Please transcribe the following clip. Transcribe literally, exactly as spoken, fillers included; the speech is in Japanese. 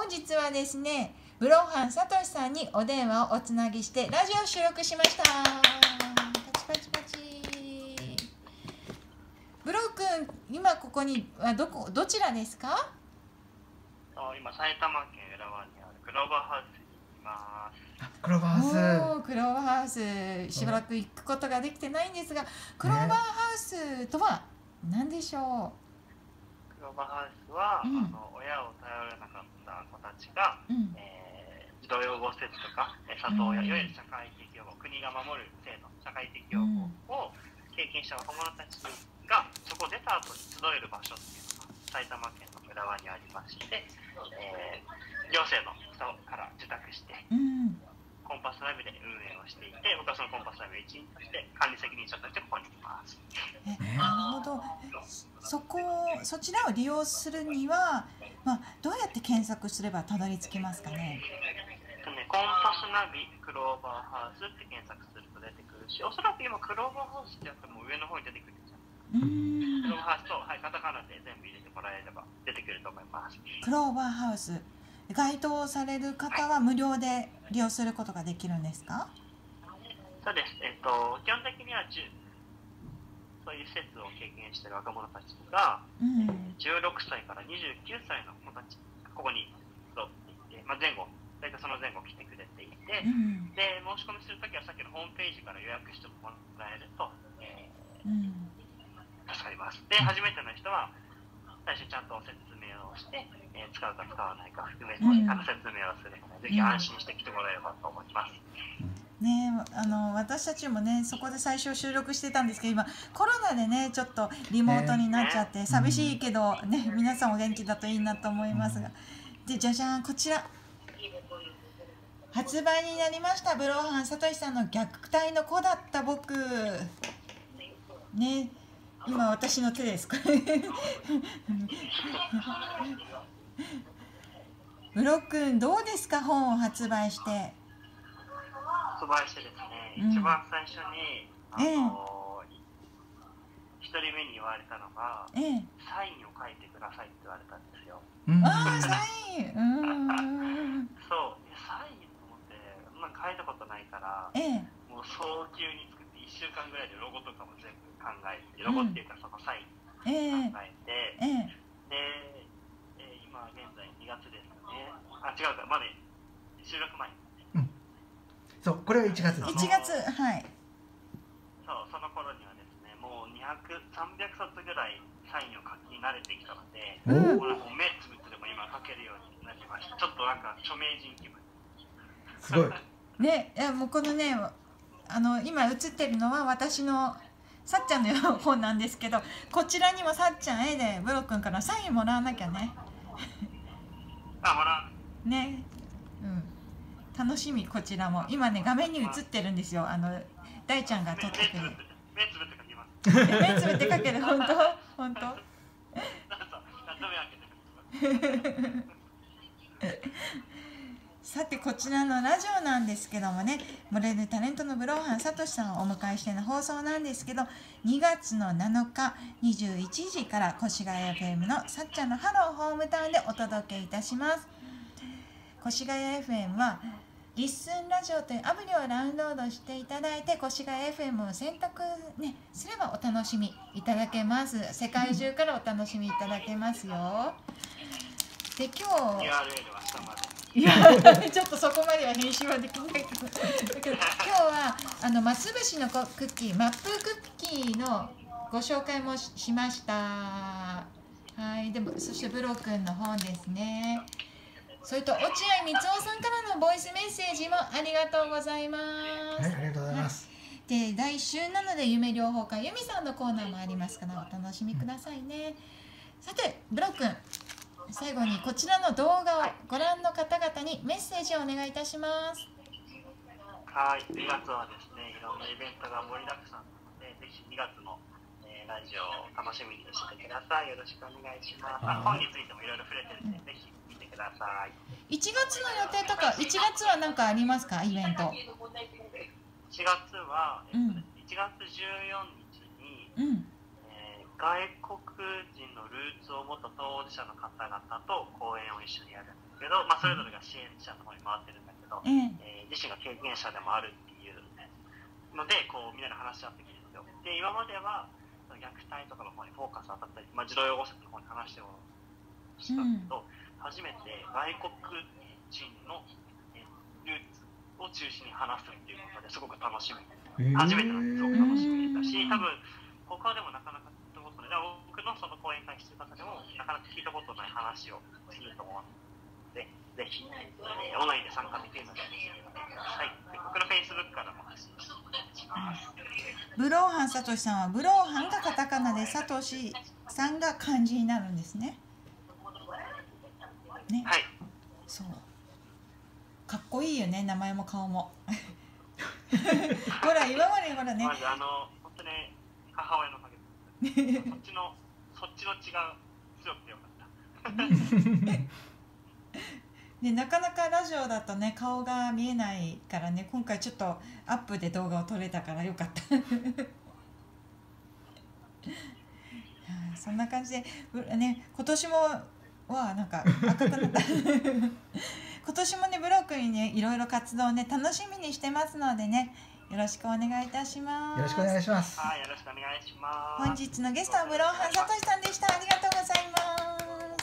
本日はですね、ブローハンさとしさんにお電話をおつなぎしてラジオを収録しました。パチパチパチ。ブロー君、今ここにはどこどちらですか？ 今埼玉県浦和にあるクローバーハウスにいます。 クローバーハウス。 おー、クローバーハウス、しばらく行くことができてないんですが、クローバーハウスとは何でしょう？ クローバーハウスは、 うん、 あの親を頼れなかった子たちが、うん、えー、児童養護施設とか里親、うん、いわゆる社会的養護、国が守る制度、社会的養護を経験した若者たちがそこを出た後に集える場所っていうのが埼玉県の浦和にありまして、えー、行政の人から受託して、うん、コンパスナビで運営をしていて、僕はそのコンパスナビの一員として管理責任者としてここにいます。 え、なるほど。そこそちらを利用するには、まあ、どうやって検索すればたどり着きますかね？ コンパスナビクローバーハウスって検索すると出てくるし、おそらく今クローバーハウスってやっても上の方に出てくるんですよ。クローバーハウスと、はい、カタカナで全部入れてもらえれば出てくると思います。 クローバーハウス、該当される方は無料で利用することができるんですか？ そうです。えっと、基本的にはそういう施設を経験している若者たちが、うん、じゅうろくさいからにじゅうきゅうさいの子たちがここに集っていて、まあ、前後大体その前後来てくれていて、うん、で申し込みするときはさっきのホームページから予約してもらえると、えーうん、助かります。で、初めての人は最初ちゃんと説明をして、えー、使うか使わないか含めて、うん、あの説明をするので、ぜひ安心して来てもらえればと思います。 ね、あの私たちもねそこで最初収録してたんですけど、今コロナでねちょっとリモートになっちゃって寂しいけどね、皆さんお元気だといいなと思いますが、でじゃじゃん、こちら発売になりました。ブローハンさとしさんの虐待の子だった僕ね、今私の手ですこれブロー君どうですか、本を発売して。 発売してですね、うん、一番最初にあの、ええ、ひとりめに言われたのが、ええ、サインを書いてくださいって言われたんですよ。 ああ、サイン、うん、 そう、サインと思ってそんな書いたことないから、ええ、もう早急に作っていっしゅうかんぐらいでロゴとかも全部考えて、ロゴっていうかそのサイン考えて、ええ、で、えー、今現在にがつですかね。あ、違うか、まだ収録前。 そう、これはいちがつですね。 いちがつ、はい。 そう、その頃にはですね、もうにひゃく、さんびゃくさつぐらいサインを書き慣れてきたので、うん、もう目つぶってでも今書けるようになりました。ちょっとなんか著名人気分。 すごい。 ね、いやもうこのね、あの今写ってるのは私のさっちゃんの本なんですけど、こちらにもさっちゃん絵でブロ君からサインもらわなきゃね。 あ、もらう。ね、うん。楽しみ、こちらも今ね画面に映ってるんですよ。あの大ちゃんが撮ってくれる。 目つぶって書きます。 目つぶって書ける、本当本当。さてこちらのラジオなんですけどもね、モデルタレントのブローハンさとしさんをお迎えしての放送なんですけど、にがつのなのかにじゅういちじから越谷 エフエム のさっちゃんのハローホームタウンでお届けいたします。越谷 エフエム はリッスンラジオというアプリをダウンロードしていただいて、越谷 エフエム を選択、ね、すればお楽しみいただけます。世界中からお楽しみいただけますよ。で今日ユーアールエル は下まで。 いやちょっとそこまでは編集はできないけどだけど今日はあの松節のクッキーマップクッキーのご紹介も し, しました。はい、でもそしてブロ君の本ですね。それと落合光雄さんからのボイスメッセージもありがとうございます。 はい、ありがとうございます。 はい、で来週なので夢療法家由美さんのコーナーもありますからお楽しみくださいね。さてブロ君、最後にこちらの動画をご覧の方々にメッセージをお願いいたします。 はい、にがつはですね、いろんなイベントが盛りだくさんなので、ぜひにがつの、えー、ラジオを楽しみにしてください。よろしくお願いします。本についてもいろいろ触れてるので、ぜひ見てください。 いちがつの予定とか、いちがつは何かありますか、イベント？ いちがつは、えっと、いちがつじゅうよっかに、うん、えー、 外国人のルーツを持った当事者の方々と講演を一緒にやるんですけど、まあ、それぞれが支援者の方に回ってるんだけど、 えええー自身が経験者でもあるっていうのでこうみんなで話し合ってきてるんですよ。で今まではその虐待とかの方にフォーカス当たったり、まあ、児童養護施設の方に話してもしたんですけど、うん、初めて外国人の、えー、ルーツを中心に話すっていうことですごく楽しみ、えー、初めてなんですごく楽しみだし、多分他でもなかなか聞いたことない、僕のその講演会してる方でもなかなか聞いたことない話をすると思うので、ぜひ、えー、オンラインで参加できるので見てみてください。僕のフェイスブックからも発信してお願いします。 ブローハンさとしさんはブローハンがカタカナでさとしさんが漢字になるんですね。ね、 はい。 そう。かっこいいよね、名前も顔も。ほら今までほらね。 まずあの本当に母親のおかげで、そっちのそっちの血が強くてよかった。 でなかなかラジオだとね顔が見えないからね、今回ちょっとアップで動画を撮れたからよかったそんな感じでね、今年もはなんか赤くなった今年もねブロックにねいろいろ活動をね楽しみにしてますのでね、よろしくお願いいたします。 よろしくお願いします。 はい、よろしくお願いします。 本日のゲストはブローハンさとしさんでした。ありがとうございます。